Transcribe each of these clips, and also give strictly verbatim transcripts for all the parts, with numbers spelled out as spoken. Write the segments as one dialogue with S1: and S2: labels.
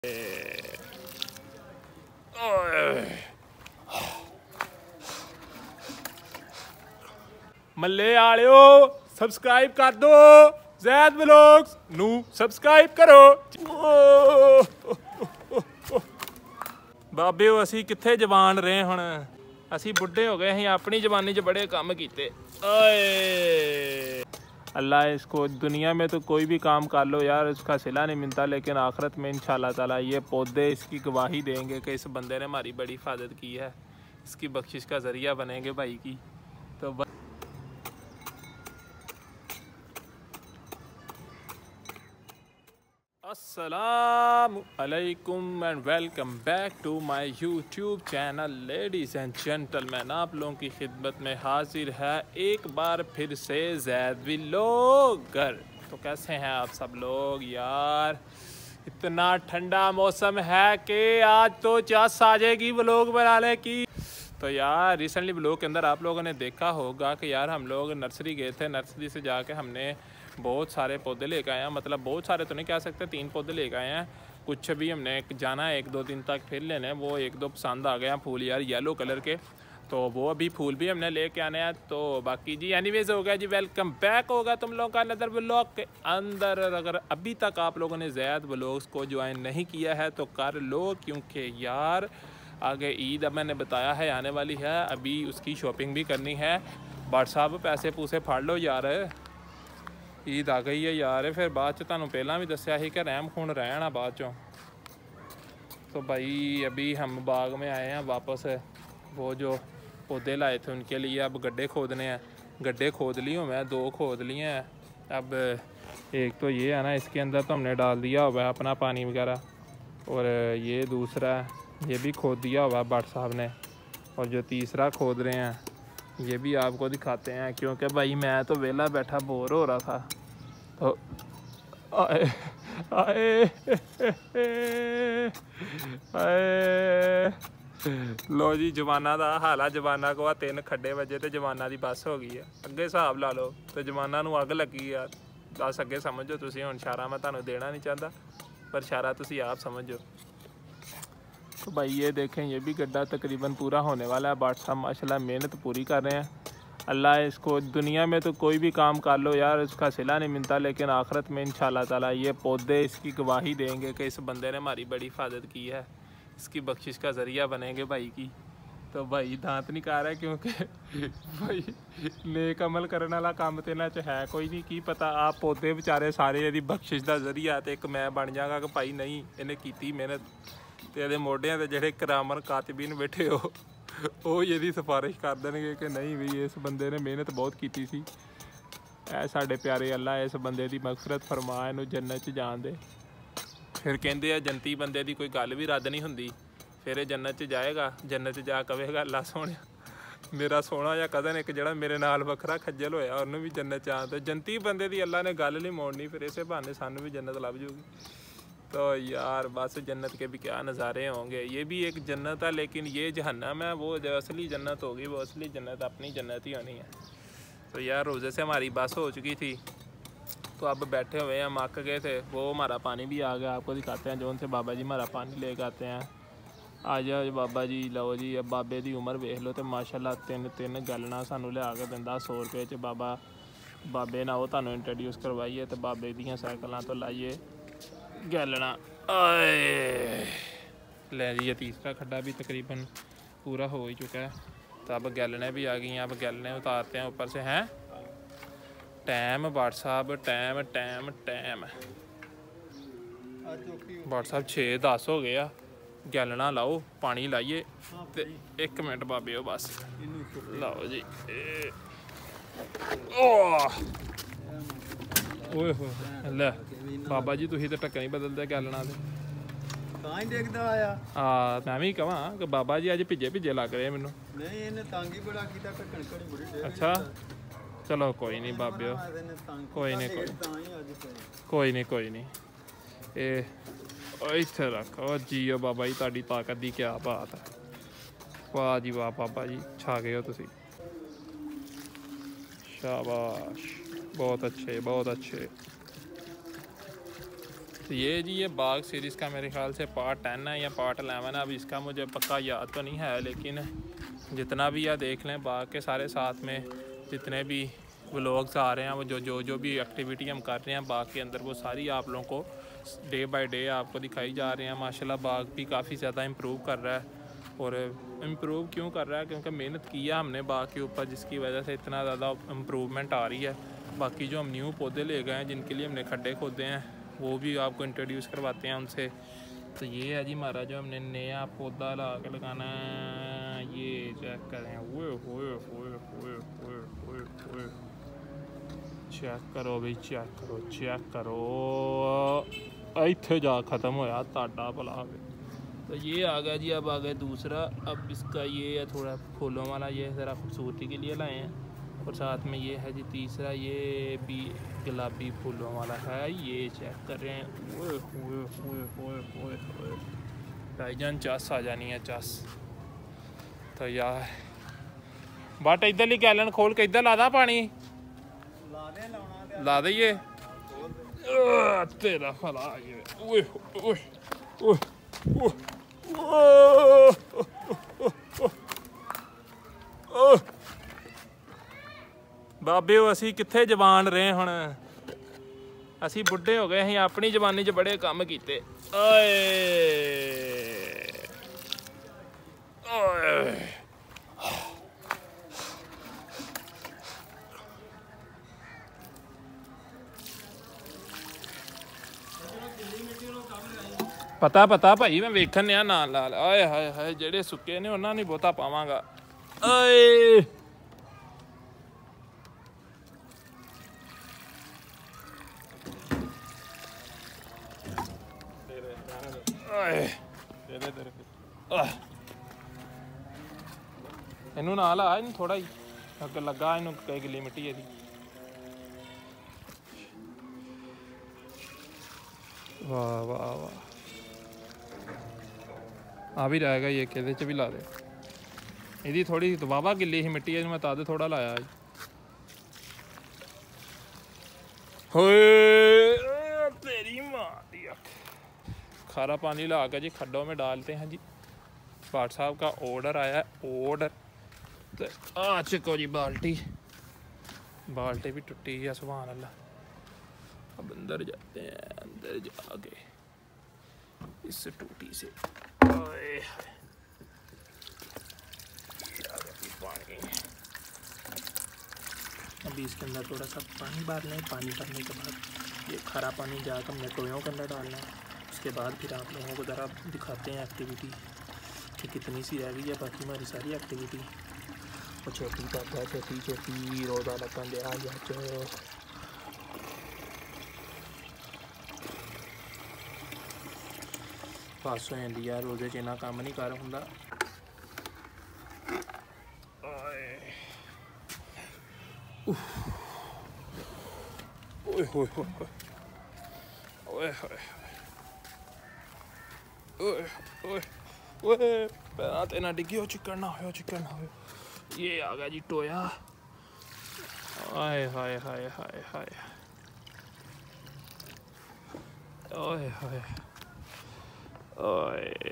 S1: मल्ले आलियो subscribe कर दो। Zaid vlogs नू सबसक्राइब करो। बाबे असी कित्थे जवान रहे हुण, असी बुढ़े हो गए। असीं अपनी जवानी च बड़े काम कीते। ओए अल्लाह इसको दुनिया में तो कोई भी काम कर लो यार, उसका सिला नहीं मिलता, लेकिन आखिरत में इंशाल्लाह ताला ये पौधे इसकी गवाही देंगे कि इस बंदे ने हमारी बड़ी हिफाजत की है, इसकी बख्शिश का ज़रिया बनेंगे भाई की। तो अस्सलामु अलैकुम and welcome back to my YouTube channel. Ladies and gentleman, आप लोगों की खिदमत में हाजिर है एक बार फिर से ज़ैद व्लॉगर। तो कैसे हैं आप सब लोग यार? इतना ठंडा मौसम है कि आज तो चास आ जाएगी व्लॉग बनाने की। तो यार रिसेंटली व्लॉग के अंदर आप लोगों ने देखा होगा कि यार हम लोग नर्सरी गए थे। नर्सरी से जाके हमने बहुत सारे पौधे लेकर आए हैं, मतलब बहुत सारे तो नहीं कह सकते, तीन पौधे लेकर आए हैं। कुछ भी हमने जाना है एक दो दिन तक फिर लेने, वो एक दो पसंद आ गए हैं फूल यार येलो कलर के, तो वो अभी फूल भी हमने लेके आने हैं। तो बाकी जी एनीवेज हो गया जी, वेलकम बैक होगा तुम लोगों का नदर व्लॉग के अंदर। अगर अभी तक आप लोगों ने ज़ैद व्लॉग्स को ज्वाइन नहीं किया है तो कर लो, क्योंकि यार आगे ईद अब मैंने बताया है आने वाली है, अभी उसकी शॉपिंग भी करनी है। बाट साहब पैसे पूसे फाड़ लो यार, ईद आ गई है यार। फिर बाद च तुहानू पहला भी दस्या ही कि रहम खून रहना बाद चों। तो भाई अभी हम बाग में आए हैं वापस, वो जो पौधे लाए थे उनके लिए अब गड्ढे खोदने हैं। गड्ढे खोद ली हूँ मैं, दो खोद लिए हैं। अब एक तो ये है ना, इसके अंदर तो हमने डाल दिया हुआ है अपना पानी वगैरह, और ये दूसरा ये भी खोद दिया हुआ है भट्ट साहब ने, और जो तीसरा खोद रहे हैं ये भी आपको दिखाते हैं, क्योंकि भाई मैं तो वेला बैठा बोर हो रहा था। तो आए आए आए लो जी जवाना दा हाल है। जवाना को आ तीन खड्डे वजे तो जवाना की बस हो गई है। अगे हिसाब ला लो तो जवाना नू अग लगी यार, बस अगे समझो तुसीं। हुण इशारा मैं तुहानू देना नहीं चाहता, पर इशारा तुसीं आप समझो। तो भाई ये देखें, ये भी गड्ढा तकरीबन पूरा होने वाला है। बाट साहब माशाल्लाह मेहनत पूरी कर रहे हैं। अल्लाह इसको दुनिया में तो कोई भी काम कर लो यार, उसका सिला नहीं मिलता, लेकिन आखिरत में इंशाल्लाह ताला ये पौधे इसकी गवाही देंगे कि इस बंदे ने हमारी बड़ी हिफाजत की है, इसकी बख्शिश का ज़रिया बनेंगे भाई की। तो भाई दांत नहीं कर रहा है, क्योंकि भाई नेक अमल करने वाला काम तो इन्हां च है कोई नहीं। की पता आप पौधे बेचारे सारे यदि बख्शिश का ज़रिया तो एक मैं बन जागा कि भाई नहीं इन्हें की मेहनत, तो ये मोढियां ते जेह्ड़े करामन कातिबीन बैठे हो वो यदि सिफारिश कर देंगे कि नहीं भी इस बंदे ने मेहनत बहुत की सी। ऐ साडे प्यारे अल्लाह इस बंदे की मगफरत फरमा, इनू जन्नत च जान दे। फिर कहते हैं जनती बंदे की कोई गल भी रद्द नहीं हुंदी, फिर ये जन्नत च जाएगा, जन्नत च जा कहेगा अल्लाह सोने मेरा सोना या कदन एक जड़ा मेरे नाल वखरा खज्जल होया उन्होंने भी जन्नत च आन। तो जनती बंदे की अल्लाह ने गल नहीं मोड़नी, फिर इसे बहाने सानू भी जन्नत लभ जूगी। तो यार बस जन्नत के भी क्या नज़ारे होंगे। ये भी एक जन्नत है, लेकिन ये जहन्नम है, वो जो असली जन्नत होगी वो असली जन्नत अपनी जन्नत ही होनी है। तो यार रोज़े से हमारी बस हो चुकी थी, तो अब बैठे हुए हैं, मक गए थे। वो हमारा पानी भी आ गया, आपको दिखाते हैं। जो उनसे बाबा जी हमारा पानी लेके आते हैं। आ जाओ बाबा जी, लो जी। अब बाबे की उम्र वेख लो, तो माशाल्लाह तीन तीन गलना सानू लिया के दिंदा सौ रुपये च। बाबा बाबे ना वो तुहानू इंट्रोड्यूस करवाइए, तो बाबे दियाँ साइकिलों तो लाइए गैलना। आए ले जी, ये तीसरा खड्डा भी तकरीबन पूरा हो ही चुका है। तो अब गैलने भी आ गई हैं, अब गैलने उतारते हैं ऊपर से। हैं टाइम बाट साहब, टाइम टाइम टाइम बाट साहब छे दस हो गए आ। गैलना लाओ, पानी लाइए, तो एक मिनट बाबे हो बस लाओ जी। ओए हो ले बाबा जी, तुसीं तो ढक्कन ही बदलते गैलना दे। हाँ मैं भी कहां कि बाबा जी अज भिजे भिजे लग रहे मैनू। अच्छा चलो कोई नहीं बाबे, कोई नहीं कोई कोई नहीं कोई नहीं ये इत्थे रखो जियो बाबा जी, तुहाडी ताकत दी क्या बात है। वाह जी वाह बाबा जी, छा गए हो तुसीं, शाबाश, बहुत अच्छे बहुत अच्छे। तो ये जी ये बाग सीरीज़ का मेरे ख्याल से पार्ट टेन है या पार्ट एलेवन है। अब इसका मुझे पक्का याद तो नहीं है, लेकिन जितना भी या देख लें बाग के सारे साथ में जितने भी व्लॉग्स आ रहे हैं, वो जो जो जो भी एक्टिविटी हम कर रहे हैं बाग के अंदर, वो सारी आप लोगों को डे बाय डे आपको दिखाई जा रहे हैं। माशाल्लाह बाग भी काफ़ी ज़्यादा इम्प्रूव कर रहा है। और इम्प्रूव क्यों कर रहा है? क्योंकि मेहनत किया हमने बाग के ऊपर, जिसकी वजह से इतना ज़्यादा इम्प्रूवमेंट आ रही है। बाकी जो हम न्यू पौधे ले गए हैं, जिनके लिए हमने खड्डे खोदे हैं, वो भी आपको इंट्रोड्यूस करवाते हैं उनसे। तो ये है जी हमारा जो हमने नया पौधा ला के लगाना है। ये चेक करें, ओए होए होए होए होए होए होए, चेक करो भाई, चेक करो चेक करो, इत्थे जा ख़त्म होया ताड़ा भला। तो ये आ गया जी। अब आ गया दूसरा। अब इसका ये है थोड़ा फूलों वाला, ये ज़रा खूबसूरती के लिए लाए हैं। और साथ में ये है जी तीसरा, ये भी गुलाबी फूलों वाला है। ये चेक कर रहे हैं, ओए ओए ओए ओए ओए ओए, भाईजान चस आ जानी है चस। तो यार बट इधरली गैलन खोल के इधर ला दा पानी, ला दइए तेरा भला आ गया। ओए ओए ओए ओए बाबे असी कित्थे जवान रहे, हुण असी बुढ़े हो गए। असीं अपनी जवानी च बड़े काम कीते। ओए ओए पता पता भाई, मैं वेखन आ ना लाल। आए हाय हाय, जेड़े सुक्के ने उन्हां नहीं बहुता पावांगा। ओए इनू ना ला, इन थोड़ा ही अग लगा, इन कई गिली मिट्टी है। वाह वाह वाह, आ भी रहेगा ये, कहते च भी ला दे। यदी थोड़ी वाहवा गिली ही मिट्टी है, मैं ताद थोड़ा लाया। होए तेरी माँ दी अख। खारा पानी ला कर जी खड्डों में डालते हैं जी। भाट साहब का ऑर्डर आया है, ऑर्डर। तो आ चुको जी बाल्टी, बाल्टी भी टूटी है, सुभान अल्लाह। अब अंदर जाते हैं, अंदर जाके इस टूटी से पानी, अभी इसके अंदर थोड़ा सा पानी भर लें। पानी भरने के बाद ये खारा पानी जाकर हमने टोयों के अंदर डालना है। उसके बाद फिर आप लोगों को ज़रा दिखाते हैं एक्टिविटी कि कितनी सी रह गई है बाकी हमारी सारी एक्टिविटी। और छोटी पापा छोटी छोटी रोज़ा लगन दे आ जा पास हो जाती यार, रोज़े च इन्ना कम नहीं कर हुंदा। ओए होए होए ओए होए ओए ओए ओए, पैर ते ना डिग्गी हो, चिकन ना हो, चिकन ना हो। ये आ गया जी टोया। हाय हाय हाय हाय हाय ओए हाय ओए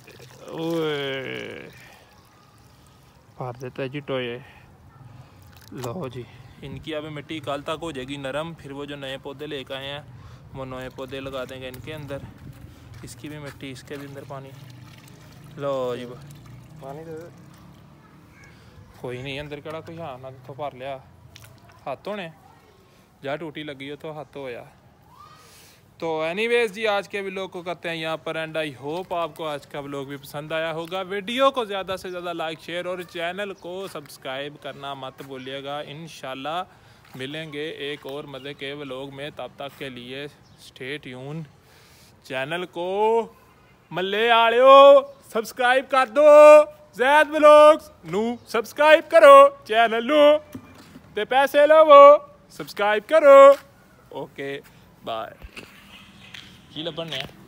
S1: ओए, भर देता है जी टोये। लो जी, इनकी अब मिट्टी कल तक हो जाएगी नरम। फिर वो जो नए पौधे लेकर आए हैं, वो नए पौधे लगा देंगे इनके अंदर। इसकी भी मिट्टी, इसके भी अंदर पानी। लो जी पानी दे, कोई नहीं अंदर कड़ा कोई। हाँ ना तो भर लिया, हाथ होने जा टूटी लगी हो तो हाथ होया। तो एनीवेज जी, आज के व्लॉग को करते हैं यहाँ पर एंड। आई होप आपको आज का व्लॉग भी पसंद आया होगा। वीडियो को ज़्यादा से ज़्यादा लाइक शेयर और चैनल को सब्सक्राइब करना मत भूलिएगा। इंशाल्लाह मिलेंगे एक और मज़े के व्लॉग में, तब तक के लिए स्टे ट्यून। चैनल को मल्ले आलियो सब्सक्राइब कर दो। ज़ैद व्लॉग्स नू सब्सक्राइब करो चैनल नू, ते पैसे लवो सब्सक्राइब करो। Okay bye. की लब्भन ने